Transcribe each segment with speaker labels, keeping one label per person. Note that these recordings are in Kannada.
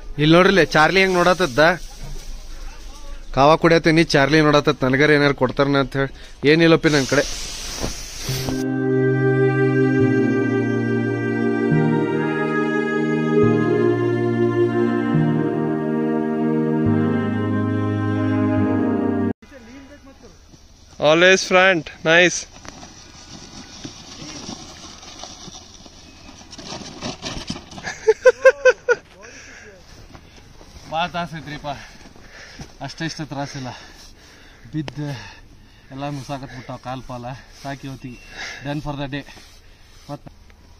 Speaker 1: ಇಲ್ಲಿ ನೋಡ್ರಿಲ್ಲ ಚಾರ್ಲಿ ಹೆಂಗ್ ನೋಡತ್ತದ ಕಾವಾ ಕುಡಿಯತ್ತೀನಿ ಚಾರ್ಲಿ ನೋಡತ್ತ ನನಗರ ಏನಾರು ಕೊಡ್ತಾರ ಅಂತ ಹೇಳಿ ಏನಿಲ್ಲಪ್ಪಿ ನನ್ ಕಡೆ
Speaker 2: Always front, nice.
Speaker 1: ಭಾಳ ತ್ರಾಸೈತ್ರಿಪ್ಪ ಅಷ್ಟಿಷ್ಟ ತ್ರಾಸಿಲ್ಲ ಬಿದ್ದು ಎಲ್ಲ ಮುಸಾಕತ್ಬಿಟ್ಟಾವ ಕಾಲು ಪಾಲ ಸಾಕಿ ಹೊತ್ತಿಗೆ ಡನ್ ಫಾರ್ ದ ಡೇ ಮತ್ತು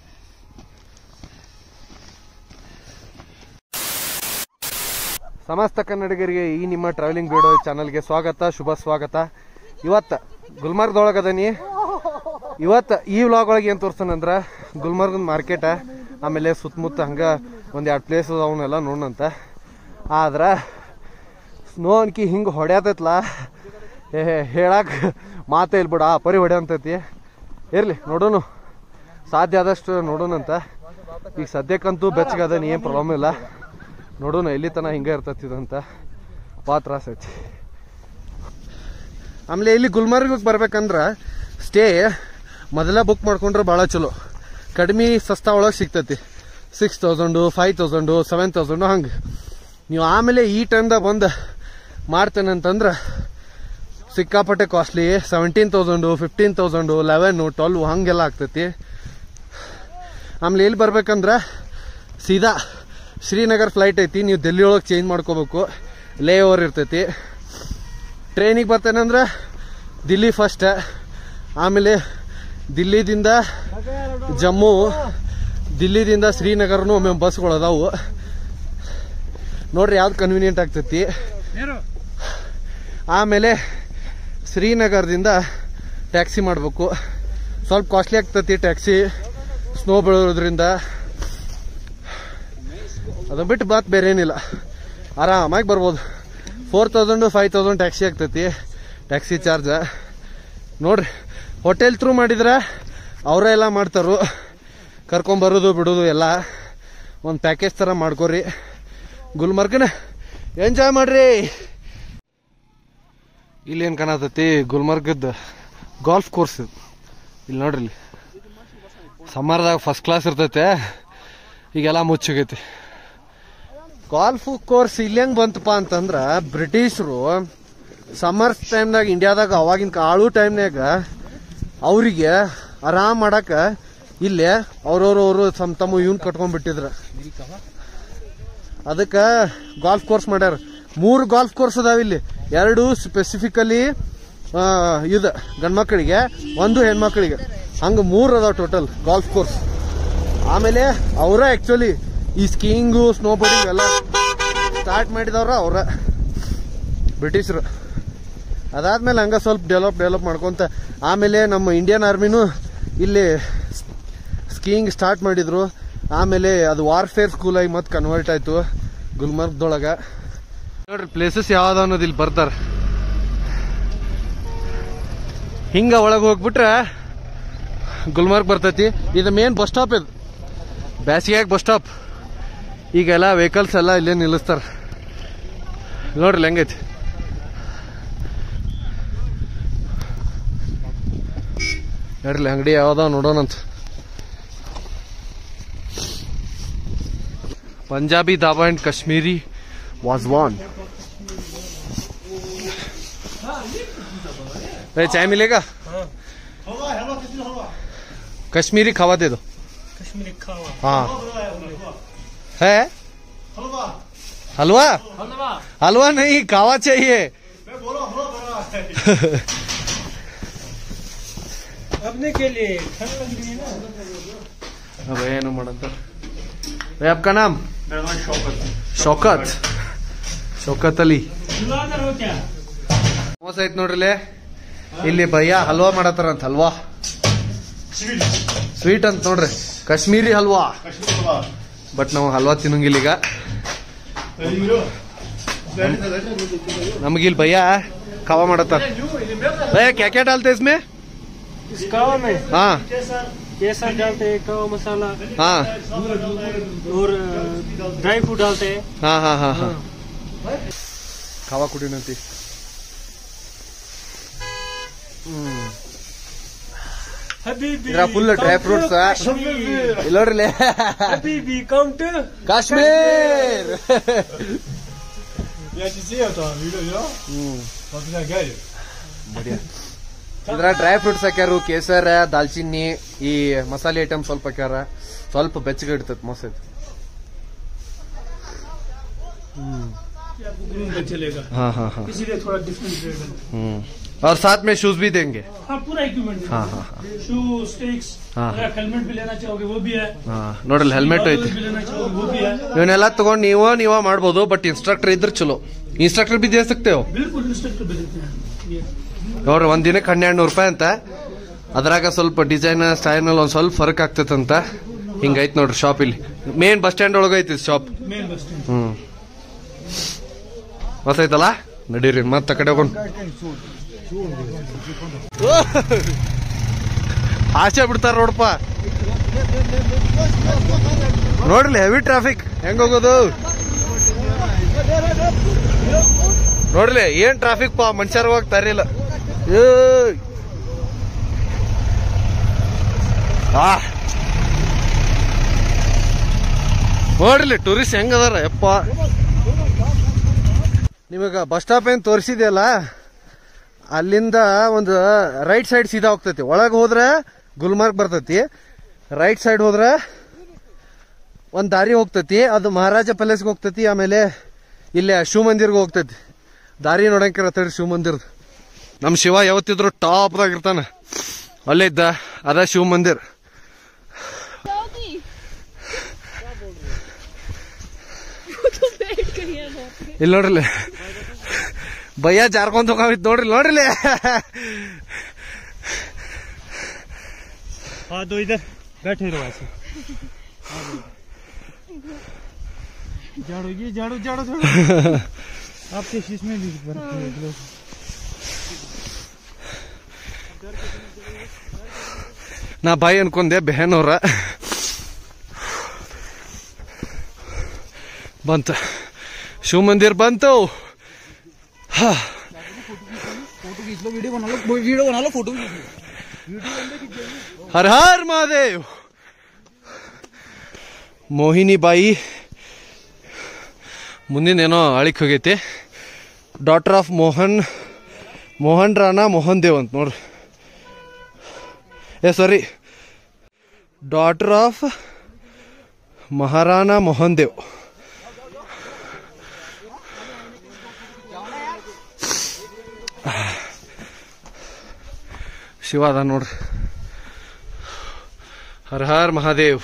Speaker 1: ಸಮಸ್ತ ಕನ್ನಡಿಗರಿಗೆ ಈ ನಿಮ್ಮ ಟ್ರಾವೆಲಿಂಗ್ ವಿಡಿಯೋ ಚಾನಲ್ಗೆ ಸ್ವಾಗತ ಶುಭ ಸ್ವಾಗತ. ಇವತ್ತು ಗುಲ್ಮರ್ಗದೊಳಗದನಿ. ಇವತ್ತು ಈ ವ್ಲಾಗ್ ಒಳಗೆ ಏನು ತೋರಿಸ್ತಾನಂದ್ರೆ ಗುಲ್ಮರ್ಗದ ಮಾರ್ಕೆಟ ಆಮೇಲೆ ಸುತ್ತಮುತ್ತ ಹಂಗೆ ಒಂದೆರಡು ಪ್ಲೇಸ್ ಅವನ್ನೆಲ್ಲ ನೋಡೋಣಂತ. ಆದ್ರೆ ಸ್ನೋ ಅನ್ಕಿ ಹಿಂಗೆ ಹೊಡ್ಯಾತೈತ್ಲ ಹೇಳಕ್ಕೆ ಮಾತೇ ಇಲ್ಬಿಡ ಪರಿ ಹೊಡ್ಯಂತೈತಿ. ಇರಲಿ ನೋಡೋಣ ಸಾಧ್ಯ ಆದಷ್ಟು ನೋಡೋಣಂತ. ಈಗ ಸದ್ಯಕ್ಕಂತೂ ಬೆಚ್ಚಗದ ಏನು ಪ್ರಾಬ್ಲಮ್ ಇಲ್ಲ. ನೋಡೋಣ ಎಲ್ಲಿ ತನಕ ಹಿಂಗೆ ಇರ್ತೈತಿದಂತ ಭಾಳ ತ್ರಾಸ ಐತಿ. ಆಮೇಲೆ ಇಲ್ಲಿ ಗುಲ್ಮರ್ಗಕ್ಕೆ ಬರ್ಬೇಕಂದ್ರೆ ಸ್ಟೇ ಮೊದಲ ಬುಕ್ ಮಾಡ್ಕೊಂಡ್ರೆ ಭಾಳ ಚಲೋ. ಕಡಿಮೆ ಸಸ್ತಾ ಒಳಗೆ ಸಿಗ್ತೈತಿ. 6000 5000 7000 ಹಂಗೆ. ನೀವು ಆಮೇಲೆ ಈ ಟೈಮ್ದಾಗ ಬಂದು ಮಾಡ್ತೇನೆ ಅಂತಂದ್ರೆ ಸಿಕ್ಕಾಪಟ್ಟೆ ಕಾಸ್ಟ್ಲಿ 17,000 15,000 11 12 ಹಂಗೆಲ್ಲ ಆಗ್ತೈತಿ. ಆಮೇಲೆ ಎಲ್ಲಿ ಬರ್ಬೇಕಂದ್ರೆ ಸೀದಾ ಶ್ರೀನಗರ್ ಫ್ಲೈಟ್ ಐತಿ. ನೀವು ಡೆಲ್ಲಿ ಒಳಗೆ ಚೇಂಜ್ ಮಾಡ್ಕೋಬೇಕು. ಲೇ ಓವರ್ ಇರ್ತೈತಿ. ಟ್ರೈನಿಗೆ ಬರ್ತೇನೆ ಅಂದ್ರೆ ದಿಲ್ಲಿ ಫಸ್ಟ್, ಆಮೇಲೆ ದಿಲ್ಲಿದಿಂದ ಜಮ್ಮು, ದಿಲ್ಲಿದಿಂದ ಶ್ರೀನಗರ್ನು ಒಮ್ಮೆ ಬಸ್ಗಳು ಅದಾವು. ನೋಡ್ರಿ ಯಾವ್ದು ಕನ್ವೀನಿಯಂಟ್ ಆಗ್ತೈತಿ. ಆಮೇಲೆ ಶ್ರೀನಗರದಿಂದ ಟ್ಯಾಕ್ಸಿ ಮಾಡಬೇಕು. ಸ್ವಲ್ಪ ಕಾಸ್ಟ್ಲಿ ಆಗ್ತೈತಿ ಟ್ಯಾಕ್ಸಿ, ಸ್ನೋ ಬೀಳೋದ್ರಿಂದ. ಅದನ್ನ ಬಿಟ್ಟು ಬಾತ್ ಬೇರೆ ಏನಿಲ್ಲ, ಆರಾಮಾಗಿ ಬರ್ಬೋದು. 4000 5000 ಟ್ಯಾಕ್ಸಿ ಆಗ್ತೈತಿ, ಟ್ಯಾಕ್ಸಿ ಚಾರ್ಜ್. ನೋಡ್ರಿ ಹೋಟೆಲ್ ಥ್ರೂ ಮಾಡಿದ್ರೆ ಅವರೇ ಎಲ್ಲ ಮಾಡ್ತಾರು, ಕರ್ಕೊಂಬರೋದು ಬಿಡೋದು ಎಲ್ಲ ಒಂದು ಪ್ಯಾಕೇಜ್ ಥರ ಮಾಡ್ಕೋರಿ. ಗುಲ್ಮರ್ಗನ ಎಂಜಾಯ್ ಮಾಡ್ರಿ. ಇಲ್ಲಿ ಏನು ಕಾಣತೈತಿ ಗುಲ್ಮರ್ಗದ ಗಾಲ್ಫ್ ಕೋರ್ಸ್. ಇಲ್ಲಿ ನೋಡ್ರಿ, ಇಲ್ಲಿ ಸಮ್ಮರ್ದಾಗ ಫಸ್ಟ್ ಕ್ಲಾಸ್ ಇರ್ತೈತೆ, ಈಗೆಲ್ಲ ಮುಚ್ಚೋಗೈತಿ. ಗಾಲ್ಫ್ ಕೋರ್ಸ್ ಇಲ್ಲಿ ಹೆಂಗ್ ಬಂತಪ್ಪ ಅಂತಂದ್ರ ಬ್ರಿಟಿಷರು ಸಮ್ಮರ್ ಟೈಮ್ನಾಗ ಇಂಡಿಯಾದಾಗ ಅವಾಗಿನ ಕಾಳು ಟೈಮ್ನಾಗ ಅವ್ರಿಗೆ ಆರಾಮ್ ಮಾಡಕ ಇಲ್ಲೇ ಅವ್ರವ್ರು ತಮ್ಮ ಇವನ್ ಕಟ್ಕೊಂಡ್ಬಿಟ್ಟಿದ್ರ. ಅದಕ್ಕ ಗಾಲ್ಫ್ ಕೋರ್ಸ್ ಮಾಡ್ಯಾರ. 3 ಗಾಲ್ಫ್ ಕೋರ್ಸ್ ಅದಾವ ಇಲ್ಲಿ. 2 ಸ್ಪೆಸಿಫಿಕಲಿ ಇದು ಗಂಡ್ಮಕ್ಳಿಗೆ, 1 ಹೆಣ್ಮಕ್ಳಿಗೆ, ಹಂಗ 3 ಅದಾವ ಟೋಟಲ್ ಗಾಲ್ಫ್ ಕೋರ್ಸ್. ಆಮೇಲೆ ಅವರ ಆಕ್ಚುಲಿ ಈ ಸ್ಕೀಯಿಂಗು ಸ್ನೋ ಬೋರ್ಡಿಂಗ್ ಎಲ್ಲ ಸ್ಟಾರ್ಟ್ ಮಾಡಿದವ್ರ ಅವರ ಬ್ರಿಟಿಷರು. ಅದಾದ್ಮೇಲೆ ಹಂಗ ಸ್ವಲ್ಪ ಡೆವಲಪ್ ಮಾಡ್ಕೊಂತ ಆಮೇಲೆ ನಮ್ಮ ಇಂಡಿಯನ್ ಆರ್ಮಿನೂ ಇಲ್ಲಿ ಸ್ಕೀಯಿಂಗ್ ಸ್ಟಾರ್ಟ್ ಮಾಡಿದ್ರು. ಆಮೇಲೆ ಅದು ವಾರ್ಫೇರ್ ಸ್ಕೂಲ್ ಆಗಿ ಮತ್ತೆ ಕನ್ವರ್ಟ್ ಆಯ್ತು ಗುಲ್ಮರ್ಗದೊಳಗ. ನೋಡ್ರಿ ಪ್ಲೇಸಸ್ ಯಾವ್ದು ಅನ್ನೋದು ಇಲ್ಲಿ ಬರ್ತಾರ. ಹಿಂಗ ಒಳಗೆ ಹೋಗ್ಬಿಟ್ರೆ ಗುಲ್ಮರ್ಗ್ ಬರ್ತೈತಿ. ಇದು ಮೇನ್ ಬಸ್ ಸ್ಟಾಪ್. ಇದು ಬ್ಯಾಸಿಗ್ಯಾಗ ಬಸ್ ಸ್ಟಾಪ್. ಈಗೆಲ್ಲ ವೆಹಿಕಲ್ಸ್ ಎಲ್ಲ ಇಲ್ಲೇ ನಿಲ್ಲಿಸ್ತಾರ. ನೋಡ್ರಿ ಹೆಂಗೈತಿ. ನೋಡ್ರಿ ಅಂಗಡಿ ಯಾವ್ದಾವ ನೋಡೋಣಂತ. पंजाबी ढाबा एंड कश्मीरी वाजवान. चाय मिलेगा? कश्मीरी खावा दे दो. कश्मीरी खावा? हाँ है. हलवा? हलवा नहीं, खावा चाहिए.
Speaker 3: अपने के लिए ठंड लग रही है ना.
Speaker 1: अब ಏನು ಮಾಡಂತ. भाई आपका नाम?
Speaker 3: मेरा नाम शौकत.
Speaker 1: शौकत. शौकत अली.
Speaker 3: हो क्या?
Speaker 1: ಮೋಸ ಐತ್ ನೋಡ್ರಿಲೆ. ಇಲ್ಲಿ ಭಯ್ಯ ಹಲ್ವಾ ಮಾಡತ್ತಾರಂತ. ಹಲ್ವಾ ಸ್ವೀಟ್ ಅಂತ ನೋಡ್ರಿ, ಕಾಶ್ಮೀರಿ ಹಲ್ವಾ. ಬಟ್ ನಾವು ಹಲ್ವಾ ತಿನ್ನಂಗಿಲ್ಲ ಈಗ. ನಮಗಿಲ್ ಭಯ್ಯ ಕಾವಾ ಮಾಡತ್ತಾರ. ಭಯ್ಯ ಕ್ಯಾ ಕ್ಯಾ ಡಾಲ್ತೆ ಇಸ್ಮೆ?
Speaker 3: इस कावा में
Speaker 1: हाँ
Speaker 3: केसर डालते हैं, कावा मसाला
Speaker 1: हाँ
Speaker 3: और ड्राई फ्रूट डालते हैं।
Speaker 1: हाँ हाँ हाँ हाँ खावा कुಡಿನಂತಿ ಇದ್ರ ಫುಲ್ ಡ್ರೈ ಫ್ರೂಟ್ಸ್ ಇಲ್ಲಿ ನೋಡ್ರಿ
Speaker 3: Habibi, come to
Speaker 1: Kashmir
Speaker 3: Ja, die zie je dan, ja? Dat is geil.
Speaker 1: ಇದ್ರ ಡ್ರೈ ಫ್ರೂಟ್ಸ್ ಹಾಕ್ಯಾರು, ಕೇಸರ, ದಾಲ್ಚಿನ್ನಿ, ಈ ಮಸಾಲೆ ಐಟಮ್ ಸ್ವಲ್ಪ ಹಾಕ್ಯಾರ, ಸ್ವಲ್ಪ ಬೆಚ್ಚಗೆ ಇಡ್ತೈತಿ ಮಸ್ತ್ ಐತಿ.
Speaker 3: चलेगा।
Speaker 1: हाँ हाँ हाँ
Speaker 3: इसीलिए थोड़ा डिफरेंट रहेगा।
Speaker 1: और साथ में शूज भी देंगे।
Speaker 3: हाँ, पूरा इक्विपमेंट।
Speaker 1: हाँ हाँ हाँ
Speaker 3: शू, स्टिक्स,
Speaker 1: हाँ।
Speaker 3: अगर हेलमेट भी लेना चाहोगे वो भी है।
Speaker 1: हाँ ನೋಡ್ರಿ ಹೆಲ್ಮೆಟ್ ಐತಿ,
Speaker 3: भी लेना चाहोगे वो भी है।
Speaker 1: ಇವನ್ನೆಲ್ಲ ತಗೊಂಡ್ ನೀವ ಮಾಡ್ಬೋದು, ಬಟ್ ಇನ್ಸ್ಟ್ರಕ್ಟರ್ ಇದ್ರೆ ಚಲೋ. ಇನ್ಸ್ಟ್ರಕ್ಟರ್ ಬಿ ದೇ सकते हो?
Speaker 3: बिल्कुल इंस्ट्रक्टर भी देते हैं ये।
Speaker 1: ನೋಡ್ರಿ ಒಂದ್ ದಿನಕ್ಕೆ 1200 ರೂಪಾಯಿ ಅಂತ. ಅದ್ರಾಗ ಸ್ವಲ್ಪ ಡಿಸೈನ್ ಸ್ಟೈಲ್ ನಲ್ಲಿ ಒಂದ್ ಸ್ವಲ್ಪ ಫರ್ಕ್ ಆಗ್ತೈತಂತ. ಹಿಂಗೈತ್ ನೋಡ್ರಿ ಶಾಪ್. ಇಲ್ಲಿ ಮೇನ್ ಬಸ್ ಸ್ಟ್ಯಾಂಡ್ ಒಳಗ ಐತಿ ಶಾಪ್.
Speaker 3: Main bus stand.
Speaker 1: ಗೊತ್ತಾಯ್ತಲ್ಲ, ನಡೀರಿ ಮತ್ತ ಕಡೆ ಹೋಗೋಣ. ಆಚೆ ಬಿಡ್ತಾರ ನೋಡಪ್ಪ, ನೋಡ್ರಿ ಹೆವಿ ಟ್ರಾಫಿಕ್ ಹೆಂಗ ಹೋಗೋದು ನೋಡ್ರಿ, ಏನ್ ಟ್ರಾಫಿಕ್ ಪಾ, ಮನುಷ್ಯರ ಹೋಗ್ತಾರಿಲ್ಲ. ನೋಡ್ರಿ ಟೂರಿಸ್ಟ್ ಹೆಂಗ ಅದಾರ ಯಪ್ಪ. ನಿಮಗ ಬಸ್ ಸ್ಟಾಪ್ ಏನ್ ತೋರಿಸಿದೆಯಲ್ಲ, ಅಲ್ಲಿಂದ ಒಂದು ರೈಟ್ ಸೈಡ್ ಸೀದಾ ಹೋಗ್ತೈತಿ. ಒಳಗೆ ಹೋದ್ರೆ ಗುಲ್ಮಾರ್ಗ್ ಬರ್ತೈತಿ, ರೈಟ್ ಸೈಡ್ ಹೋದ್ರೆ ಒಂದ್ ದಾರಿ ಹೋಗ್ತೈತಿ, ಅದು ಮಹಾರಾಜ ಪ್ಯಾಲೇಸ್ಗೆ ಹೋಗ್ತೈತಿ. ಆಮೇಲೆ ಇಲ್ಲೇ ಶಿವ ಮಂದಿರ್ಗೆ ಹೋಗ್ತೈತಿ. ದಾರಿ ನೋಡಂಕಿರತ್ತೇಳಿ ಶಿವ ಮಂದಿರದ. ನಮ್ ಶಿವ ಯಾವತ್ತಿದ್ರು ಟಾಪ್ ದಾಗ ಇರ್ತಾನ, ಅಲ್ಲೇ ಇದ್ದ ಅದ ಶಿವ ಮಂದಿರ್. ಇಲ್ಲಿ ನೋಡ್ರಿ ಭಯ್ಯ ಜಾರ್ಕೊಂಡ್ ಹೋಗಿತ್ ನೋಡ್ರಿ ನೋಡ್ರಿ.
Speaker 3: हाँ तो इधर बैठे रहो ऐसे। झाड़ू, ये झाड़ू झाड़ू झाड़ू आपके शीश में भी
Speaker 1: ನಾ ಬಾಯಿ ಅನ್ಕೊಂಡೆ ಬೆಹನ್ ಅವ್ರ ಬಂತ, ಶಿವ ಮಂದಿರ್ ಬಂತು. ಹರ ಹರ್ ಮಹಾದೇವ್. ಮೋಹಿನಿ ಬಾಯಿ ಮುಂದಿನೇನೋ ಅಳಿಕ್ ಹೋಗೈತಿ. ಡಾಟರ್ ಆಫ್ ಮೋಹನ್ ರಾಣಾ ಮೋಹನ್ ದೇವ್ ಅಂತ ನೋಡ್ರಿ. Sorry, daughter of Maharana Mohan Dev. Shiva ಅದ ನೋಡ್ರಿ. ಹರ ಹರ್ ಮಹಾದೇವ್.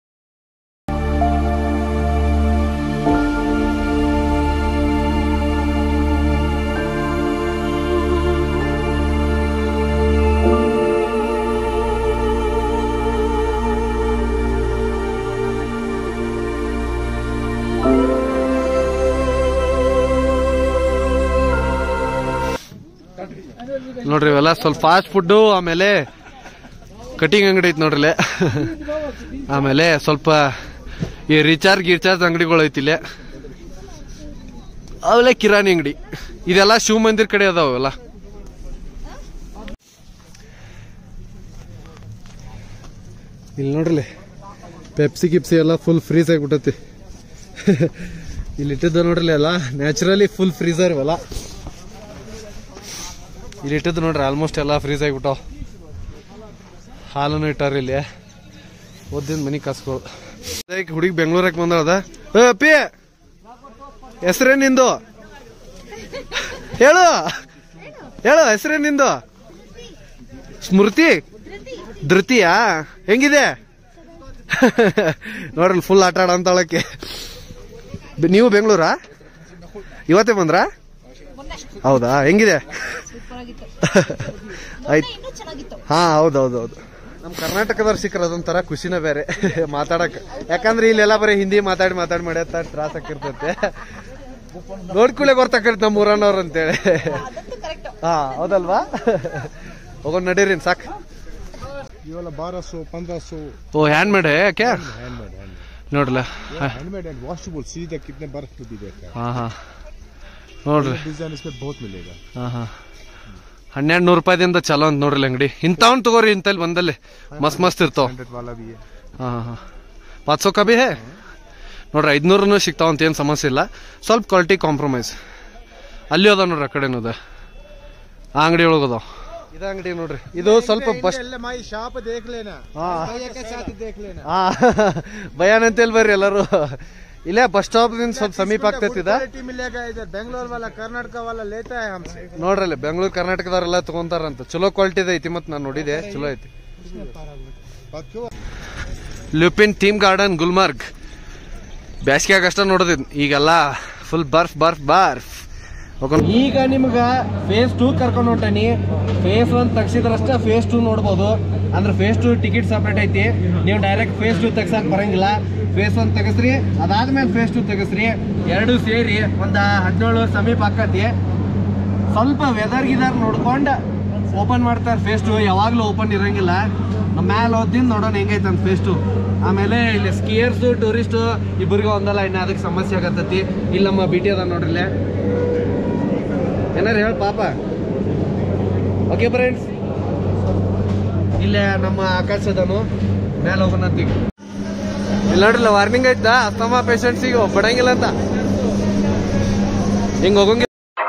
Speaker 1: ನೋಡ್ರಿ ಇವೆಲ್ಲ ಸ್ವಲ್ಪ ಫಾಸ್ಟ್ ಫುಡ್, ಆಮೇಲೆ ಕಟಿಂಗ್ ಅಂಗಡಿ ಐತಿ ನೋಡ್ರಿ. ಆಮೇಲೆ ಸ್ವಲ್ಪ ಈ ರಿಚಾರ್ಜ್ ಅಂಗಡಿಗಳು ಐತಿಲ್ಲ, ಅವೆಲ್ಲ ಕಿರಾಣಿ ಅಂಗಡಿ. ಇದೆಲ್ಲ ಶಿವ ಮಂದಿರ್ ಕಡೆ ಅದಾವೆಲ್ಲ. ಇಲ್ಲಿ ನೋಡ್ರಿ ಪೆಪ್ಸಿ ಗಿಪ್ಸಿ ಎಲ್ಲ ಫುಲ್ ಫ್ರೀಸ್ ಆಗಿಬಿಟ್ಟತಿ. ಇಲ್ಲಿ ಇಟ್ಟಿದ್ದ ನೋಡ್ರಿ ಎಲ್ಲ ನ್ಯಾಚುರಲಿ ಫುಲ್ ಫ್ರೀಸರ್ ಇವೆಲ್ಲ. ಇಲ್ಲಿ ಇಟ್ಟಿದ್ದು ನೋಡ್ರಿ ಆಲ್ಮೋಸ್ಟ್ ಎಲ್ಲ ಫ್ರೀಸ್ ಆಗಿಬಿಟ್ಟಾವ. ಹಾಲನ್ನು ಇಟ್ಟಾರ ಇಲ್ಲಿ. ಓದಿನ ಮನಿ ಕಾಸ್ಗಳು. ಹುಡುಗಿ ಬೆಂಗಳೂರಕ್ಕೆ ಬಂದದ. ಪಿ ಹೆಸರೇನ್ ನಿಂದು? ಹೇಳು ಹೆಸರೇನ್ ನಿಂದು? ಸ್ಮೃತಿ? ಧೃತಿಯಾ? ಹೆಂಗಿದೆ? ನೋಡ್ರಿ ಫುಲ್ ಆಟ ಆಡ ಅಂತಾಳಕ್ಕೆ. ನೀವು ಬೆಂಗಳೂರಾ? ಇವತ್ತೇ ಬಂದ್ರಾ? ಹೌದಾ, ಹೆಂಗಿದೆ? ಆಯ್ತು. ಹಾ ಹೌದೌದೌದು. ನಮ್ ಕರ್ನಾಟಕದವ್ರು ಸಿಕ್ಕರ ಅದೊಂಥರ ಖುಷಿನ ಬೇರೆ ಮಾತಾಡಕ್. ಯಾಕಂದ್ರೆ ಇಲ್ಲೆಲ್ಲ ಬರೀ ಹಿಂದಿ ಮಾತಾಡಿ ಮಾಡ್ಯತ್ತ ತ್ರಾಸ ಆಕಿರ್ತೈತೆ. ನೋಡ್ಕೂಳೆ ಗೊತ್ತಾಕೈತಿ ನಮ್ಮ ಊರನ್ನವ್ರು ಅಂತೇಳಿ. ಹಾ ಹೌದಲ್ವಾ? ಹೋಗೋಣ ನಡೀರಿ ಸಾಕು.
Speaker 3: ये वाला 1200 1500
Speaker 1: वो हैंडमेड है क्या?
Speaker 3: हैंडमेड
Speaker 1: ನೋಡ್ರಲ್ಲ
Speaker 3: हैंडमेड एंड वॉशेबल सीधा कितने बर्फ में भी देखा है।
Speaker 1: हाँ हाँ ನೋಡ್ರಿ
Speaker 3: डिजाइन इसमें बहुत मिलेगा।
Speaker 1: ಹಾಂ ಹಾಂ 1200 ರೂಪಾಯಿದಿಂದ ಚಲೋ ಅಂತ ನೋಡ್ರಿ ಅಂಗಡಿ. ಇಂಥವ್ನು ತಗೋರಿ, ಇಂತಲ್ಲಿ ಬಂದಲ್ಲಿ ಮಸ್ತ್ ಮಸ್ತ್ ಇರ್ತಾವ.
Speaker 3: 100 वाला भी है।
Speaker 1: ಹಾಂ ಹಾಂ 500 का भी है ನೋಡ್ರಿ. 500 ಸಿಗ್ತಾವ ಅಂತ ಏನು ಸಮಸ್ಯೆ ಇಲ್ಲ. ಸ್ವಲ್ಪ ಕ್ವಾಲಿಟಿ ಕಾಂಪ್ರಮೈಸ್ ಅಲ್ಲಿ ಅದ ನೋಡ್ರಿ. ಆ ಕಡೆನೂ ಅದ, ಆ ಅಂಗಡಿ ಒಳಗದ. ಇದ ಅಂಗಡಿ ನೋಡ್ರಿ. ಇದು ಸ್ವಲ್ಪ ಬಸ್
Speaker 3: ಶಾಪ್ ದೇಖ್ ಲೇನಾ, ದೇಖ್ ಲೇನಾ.
Speaker 1: ಭಯಾನ್ ಅಂತೇಳಿ ಬರ್ರಿ ಎಲ್ಲರೂ. ಇಲ್ಲೇ ಬಸ್ ಸ್ಟಾಪ್ ಸ್ವಲ್ಪ ಸಮೀಪ ಆಗ್ತೈತಿ.
Speaker 3: ಬೆಂಗಳೂರು ವಾಲ ಕರ್ನಾಟಕ ವಾಲ ಲೇತಾ ಹೈ ಹಮ್ಸೆ.
Speaker 1: ನೋಡ್ರಿ ಬೆಂಗಳೂರು ಕರ್ನಾಟಕದವರೆಲ್ಲ ತಗೊಂತಾರಂತ. ಚಲೋ ಕ್ವಾಲಿಟಿ ಐತಿ. ಮತ್ ನಾನು ನೋಡಿದೆ, ಚಲೋ ಐತಿ. Lupin theme garden Gulmarg. ಬ್ಯಾಸ್ಗ್ಯಾಗ ಅಷ್ಟ ನೋಡೋದಿದ್, ಈಗೆಲ್ಲ ಫುಲ್ ಬರ್ಫ್ ಬರ್ಫ್ ಬರ್ಫ್. ಈಗ ನಿಮ್ಗ ಫೇಸ್ 2 ಕರ್ಕೊಂಡು ಹೊಂಟಾನಿ. ಫೇಸ್ 1 ತೆಗ್ಸಿದ್ರಷ್ಟ ಫೇಸ್ 2 ನೋಡ್ಬೋದು. ಅಂದ್ರೆ ಫೇಸ್ 2 ಟಿಕೆಟ್ ಸಪ್ರೇಟ್ ಐತಿ. ನೀವು ಡೈರೆಕ್ಟ್ ಫೇಸ್ 2 ತೆಗ್ಸಕ್ ಬರಂಗಿಲ್ಲ. ಫೇಸ್ 1 ತೆಗಸ್ರಿ, ಅದಾದ್ಮೇಲೆ ಫೇಸ್ 2 ತೆಗಸ್ರಿ. ಎರಡು ಸೇರಿ ಒಂದು 17 ಸಮೀಪ ಆಕತಿ. ಸ್ವಲ್ಪ ವೆದರ್ ಗಿದರ್ ನೋಡ್ಕೊಂಡು ಓಪನ್ ಮಾಡ್ತಾರೆ ಫೇಸ್ 2. ಯಾವಾಗಲೂ ಓಪನ್ ಇರಂಗಿಲ್ಲ. ಮ್ಯಾಲೆ ಓದ್ದಿಂದ ನೋಡೋಣ ಹೆಂಗೈತೆ ಅಂತ ಫೇಸ್ 2. ಆಮೇಲೆ ಇಲ್ಲಿ ಸ್ಕಿಯರ್ಸು ಟೂರಿಸ್ಟು ಇಬ್ಬರಿಗೂ ಒಂದಲ್ಲ, ಇನ್ನು ಅದಕ್ಕೆ ಸಮಸ್ಯೆ ಆಗತ್ತತಿ. ಇಲ್ಲಿ ನಮ್ಮ ಬಿಟಿ ಅದ ನೋಡ್ರಿ. ಇಲ್ಲೇ ಏನಾರು ಹೇಳ ಪಾಪ. ಓಕೆ ಫ್ರೆಂಡ್ಸ್, ಇಲ್ಲೇ ನಮ್ಮ ಆಕಾಶ ಅದನು, ಮೇಲೆ ಹೋಗೋಣಂತೀಗ. ಇಲ್ಲಿ ನೋಡ್ರಿಲ್ಲ ವಾರ್ನಿಂಗ್ ಐತಾ, ಅಸ್ತಮಾ ಪೇಷಂಟ್ಸಿಗೆ ಬಡಂಗಿಲ್ಲ ಅಂತ. ಹಿಂಗೆ ಹೋಗಂಗಿಲ್ಲ.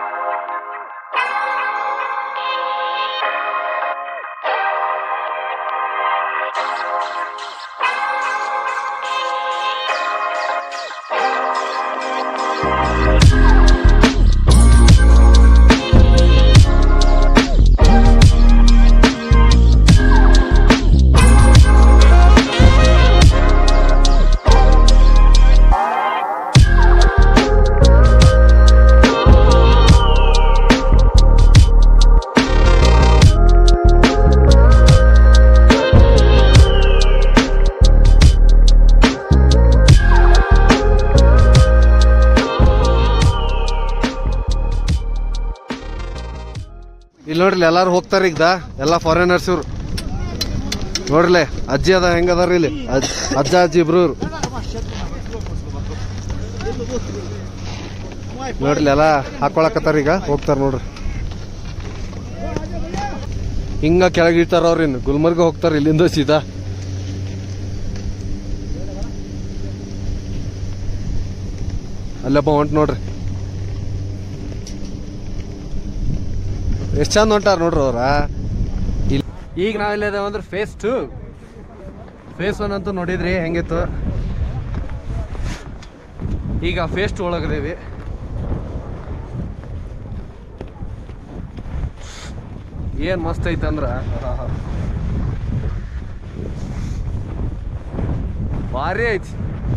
Speaker 1: ಇಲ್ಲಿ ನೋಡ್ರಿ ಎಲ್ಲಾರು ಹೋಗ್ತಾರ. ಈಗ ಎಲ್ಲ ಫಾರಿನರ್ಸ್ ಇವ್ರು ನೋಡ್ರಿ. ಅಜ್ಜಿ ಅದ ಹೆಂಗದಾರ ಇಲ್ಲಿ, ಅಜ್ಜ ಅಜ್ಜಿ ಇಬ್ರು ನೋಡ್ರಿ. ಎಲ್ಲ ಹಾಕೊಳಕತ್ತಾರ, ಈಗ ಹೋಗ್ತಾರ ನೋಡ್ರಿ. ಹಿಂಗ ಕೆಳಗಿರ್ತಾರ ಅವ್ರ. ಇನ್ನು ಗುಲ್ಮರ್ಗ ಹೋಗ್ತಾರ ಇಲ್ಲಿಂದ ಸೀದಾ. ಅಲ್ಲಪ್ಪ ಹೊಂಟ್ ನೋಡ್ರಿ. ಎಷ್ಟು ಚಂದ ಹೊಂಟಾರ ನೋಡ್ರಿ ಅವ್ರ. ಈಗ ನಾವೆಲ್ಲಿದ್ದೇವೆ ಅಂದ್ರೆ ಫೇಸ್ 2. ಫೇಸ್ 1 ಅಂತೂ ನೋಡಿದ್ರಿ ಹೆಂಗಿತ್ತು. ಈಗ ಫೇಸ್ 2 ಒಳಗದೇವಿ. ಏನ್ ಮಸ್ತ್ ಐತಂದ್ರ ಭಾರಿ ಐತಿ.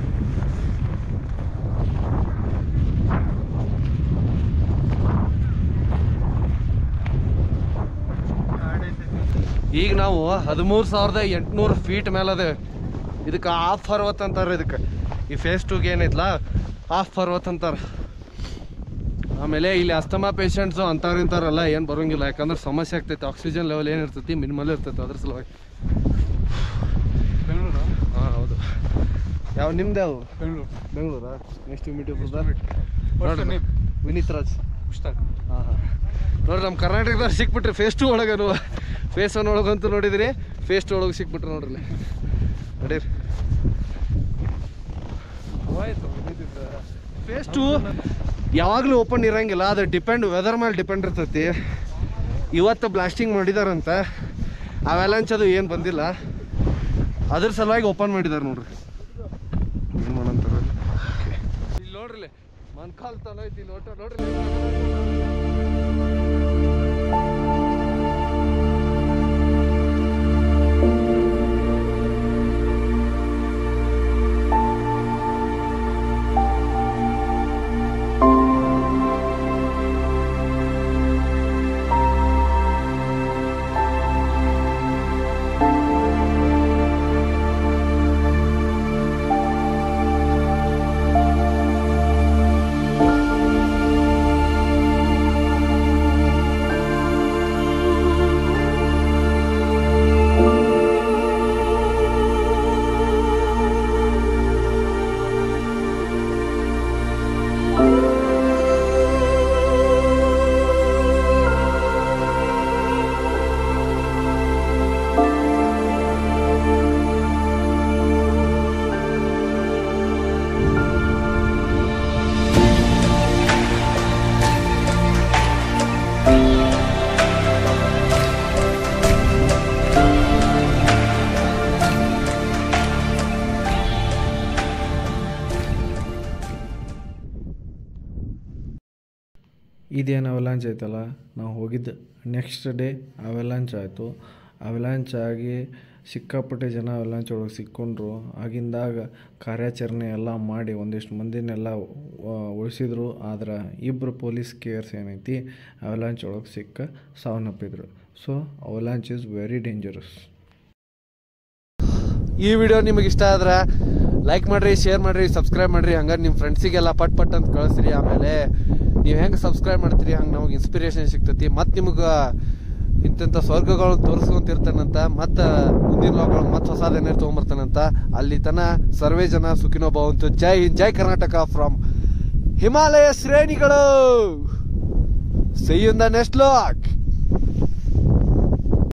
Speaker 1: ಈಗ ನಾವು 13,800 ಫೀಟ್ ಮೇಲೆ ಅದೇವೆ. ಇದಕ್ಕೆ ಹಾಫ್ ಪರ್ವತ ಅಂತಾರೆ. ಇದಕ್ಕೆ ಈ ಫೇಸ್ 2ಗೆ ಏನೈತಲ್ಲ ಹಾಫ್ ಪರ್ವತ ಅಂತಾರೆ. ಆಮೇಲೆ ಇಲ್ಲಿ ಅಸ್ತಮಾ ಪೇಷಂಟ್ಸು ಅಂಥವ್ರು ಇಂಥವ್ರೆಲ್ಲ ಏನು ಬರೋಂಗಿಲ್ಲ. ಯಾಕಂದ್ರೆ ಸಮಸ್ಯೆ ಆಗ್ತೈತೆ. ಆಕ್ಸಿಜನ್ ಲೆವೆಲ್ ಏನಿರ್ತೈತಿ ಮಿನಿಮಲ್ ಇರ್ತೈತೆ. ಅದ್ರ ಸಲುವಾಗಿ.
Speaker 3: ಬೆಂಗಳೂರು.
Speaker 1: ಹಾಂ ಹೌದು. ಯಾವ ನಿಮ್ದು ಯಾವ?
Speaker 3: ಬೆಂಗಳೂರು.
Speaker 1: ಬೆಂಗಳೂರಾ? ನೆಕ್ಸ್ಟ್ ಮೀಟ್ ನೋಡ್ರಿ ವಿನೀತ್ ರಾಜ್
Speaker 3: ಪುಸ್ತಕ.
Speaker 1: ಹಾಂ ಹಾಂ ನೋಡ್ರಿ, ನಮ್ಮ ಕರ್ನಾಟಕದವ್ರು ಸಿಕ್ಬಿಟ್ರಿ ಫೇಸ್ 2 ಒಳಗನು. ಫೇಸ್ 1 ಒಳಗಂತೂ ನೋಡಿದ್ರಿ, ಫೇಸ್ 2 ಒಳಗೆ ಸಿಕ್ಬಿಟ್ರಿ ನೋಡ್ರಿ. ನಡೀರಿ. ಫೇಸ್ 2 ಯಾವಾಗಲೂ ಓಪನ್ ಇರಂಗಿಲ್ಲ. ಅದು ಡಿಪೆಂಡ್, ವೆದರ್ ಮೇಲೆ ಡಿಪೆಂಡ್ ಇರ್ತೈತಿ. ಇವತ್ತು ಬ್ಲಾಸ್ಟಿಂಗ್ ಮಾಡಿದಾರಂತ, ಅವೆಲಾಂಚ್ ಅದು ಏನು ಬಂದಿಲ್ಲ. ಅದ್ರ ಸಲುವಾಗಿ ಓಪನ್ ಮಾಡಿದಾರೆ ನೋಡ್ರಿ. ಏನು ಮಾಡಂತಾರ ಇಲ್ಲಿ ನೋಡ್ರಿ. ಮನ್ಕಾಲ್ ತನ ಐತಿ ನೋಡ್ರಿ.
Speaker 2: ಇದೇನು ಅವಲಾಂಚ್ ಆಯ್ತಲ್ಲ, ನಾವು ಹೋಗಿದ್ದು ನೆಕ್ಸ್ಟ್ ಡೇ ಅವಲಾಂಚ್ ಆಯಿತು. ಅವಲಾಂಚ್ ಆಗಿ ಸಿಕ್ಕಾಪಟ್ಟೆ ಜನ ಅವಲಾಂಚ್ ಒಳಗೆ ಸಿಕ್ಕೊಂಡ್ರು. ಆಗಿಂದಾಗ ಕಾರ್ಯಾಚರಣೆ ಎಲ್ಲ ಮಾಡಿ ಒಂದಿಷ್ಟು ಮಂದಿನೆಲ್ಲ ಉಳಿಸಿದ್ರು. ಆದ್ರೆ ಇಬ್ಬರು ಪೊಲೀಸ್ ಕೇರ್ಸ್ ಏನೈತಿ ಅವಲಾಂಚ್ ಒಳಗೆ ಸಿಕ್ಕ ಸಾವನ್ನಪ್ಪಿದ್ರು. So avalanche is very dangerous.
Speaker 1: ಈ ವಿಡಿಯೋ ನಿಮಗೆ ಇಷ್ಟ ಆದ್ರೆ ಲೈಕ್ ಮಾಡ್ರಿ, ಶೇರ್ ಮಾಡ್ರಿ, ಸಬ್ಸ್ಕ್ರೈಬ್ ಮಾಡ್ರಿ. ಹಂಗಾರೆ ನಿಮ್ಮ ಫ್ರೆಂಡ್ಸಿಗೆಲ್ಲ ಪಟ್ ಅಂತ ಕಳಿಸ್ರಿ. ಆಮೇಲೆ ನೀವು ಹೆಂಗೆ ಸಬ್ಸ್ಕ್ರೈಬ್ ಮಾಡ್ತೀರಿ ಹಂಗೆ ನಮಗೆ ಇನ್ಸ್ಪಿರೇಷನ್ ಸಿಗ್ತೈತಿ. ಮತ್ತು ನಿಮ್ಗೆ ಇಂಥ ಸ್ವರ್ಗಗಳು ತೋರಿಸ್ಕೊಂತಿರ್ತಾನಂತ, ಮತ್ತು ಮುಂದಿನ ಲಾಗ್ಗಳು ಮತ್ತೆ ಹೊಸದೇನೇ ತೊಗೊಂಬರ್ತಾನಂತ. ಅಲ್ಲಿ ತನ ಸರ್ವೇ ಜನ ಸುಖಿನೋ ಭವಂತು. ಜೈ ಹಿಂದ್, ಜೈ ಕರ್ನಾಟಕ ಫ್ರಮ್ ಹಿಮಾಲಯ ಶ್ರೇಣಿಗಳು. See you in the next vlog.